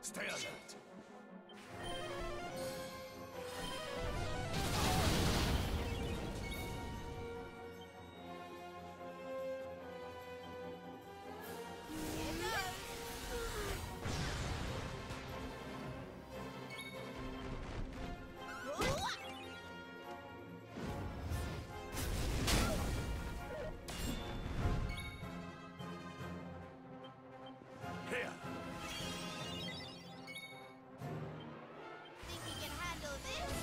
Stay alert. Here. Think you can handle this?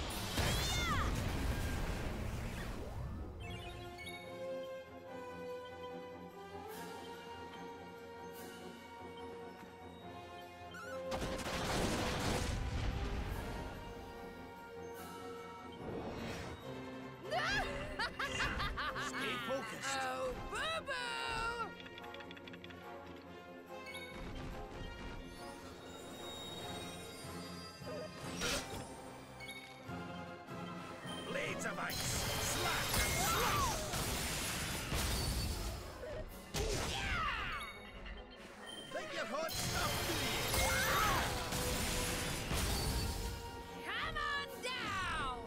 Stay focused. Oh, boo-boo! Blades of ice. Slash and slice. Take your hot stuff to the Come on down!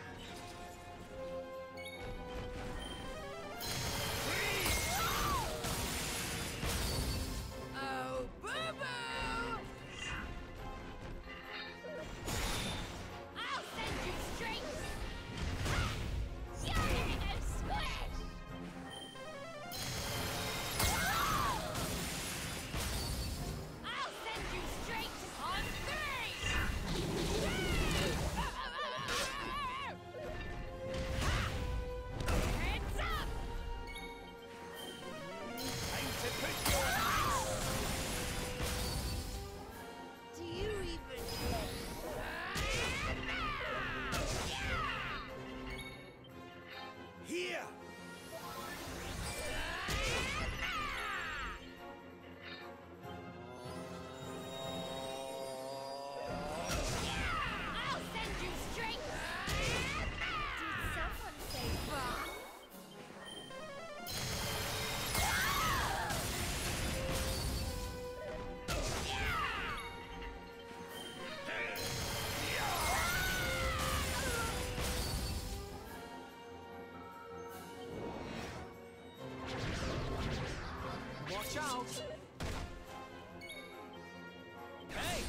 Oh, boo-boo! I'll send you straight! You're gonna squish! I'll send you straight on 3! Heads up! time to put your ice. Do you even Here. I'll send you straight! Did someone say bah? Watch out. Hey.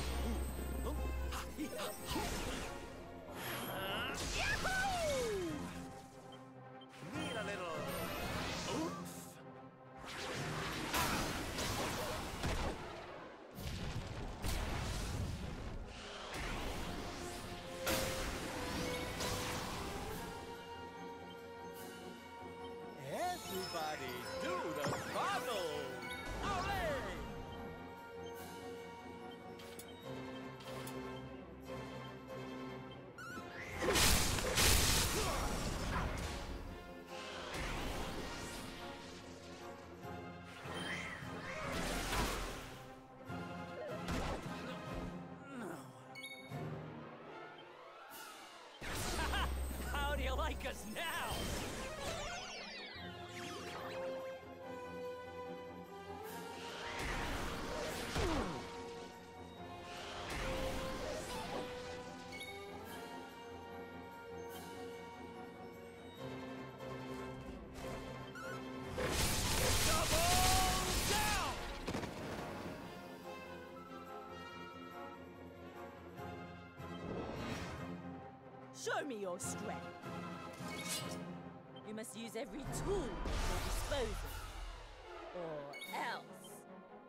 Yahoo! Need a little oomph. Everybody do the bubble! Hooray! How do you like us now? Double down! Show me your strength. You must use every tool at your disposal, or else.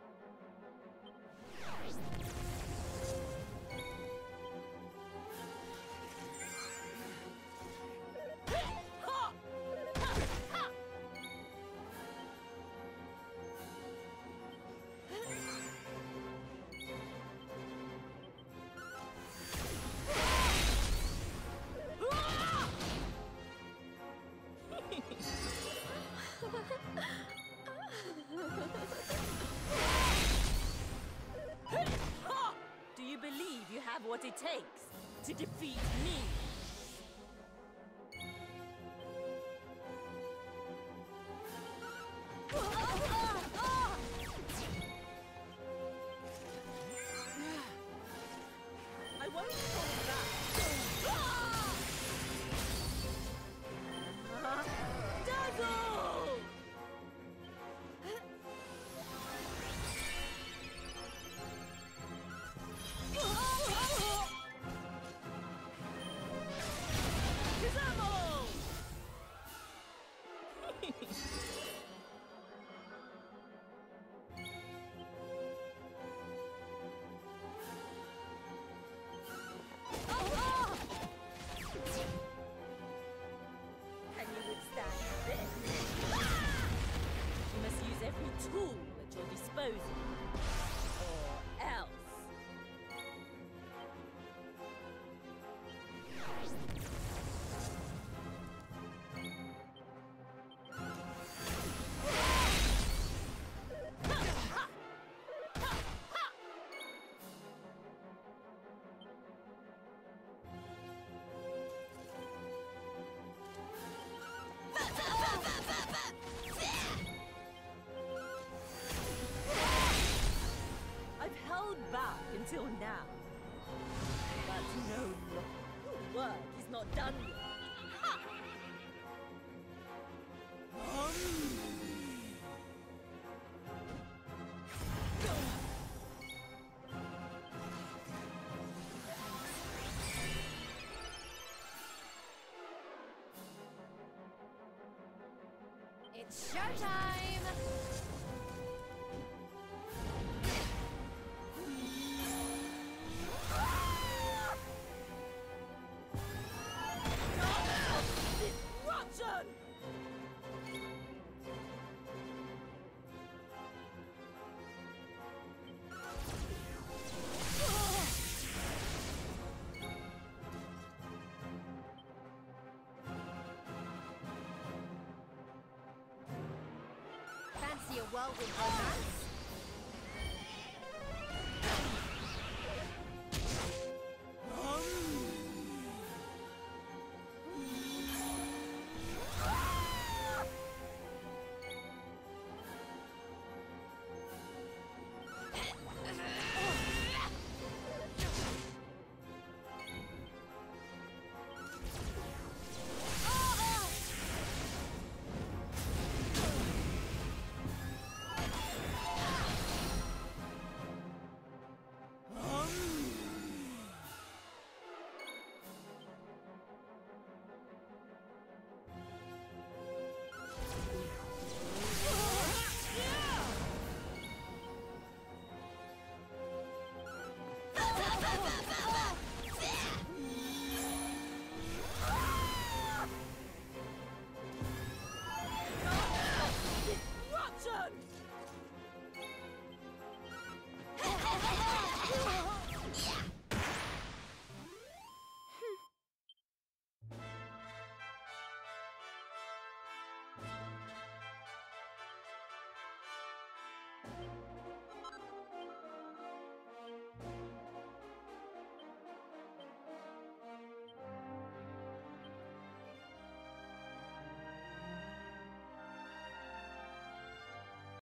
Ha! Ha! Do you believe you have what it takes to defeat me? won't hold back. Dazzle! Disable! Can you withstand this? You must use every tool at your disposal, or else. I've held back until now. But no longer. Your work is not done yet. It's showtime! Disruption! Fancy a whirlwind romance?